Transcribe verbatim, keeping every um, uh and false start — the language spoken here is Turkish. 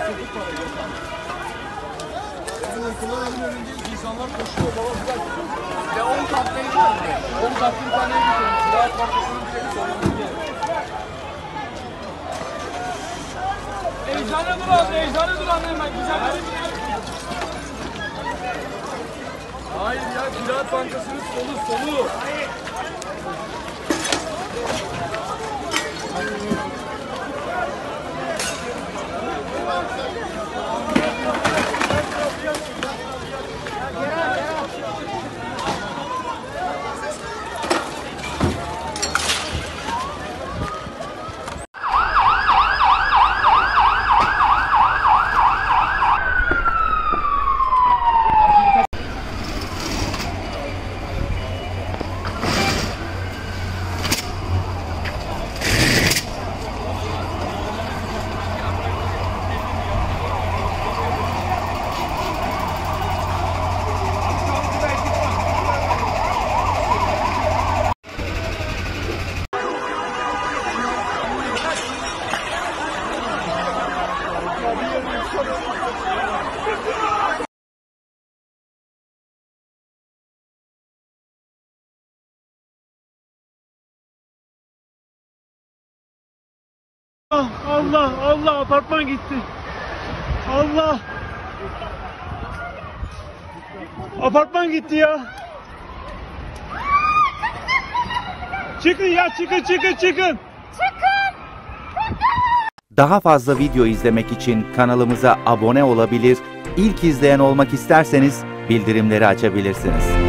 İnsanlar koşuyor, baba güzel. Ve on katlı evi var. on katlı bir tane evi var. Kiraat parçasının bir şeyi sorumlu. Eczane dur abi, eczane dur anlayayım ben. Güzel bir hayır ya, Kiraat Bankası'nın solu, solu. Allah Allah, apartman gitti. Allah. Apartman gitti ya. Çıkın ya, çıkın çıkın çıkın. Çıkın. Daha fazla video izlemek için kanalımıza abone olabilir, ilk izleyen olmak isterseniz bildirimleri açabilirsiniz.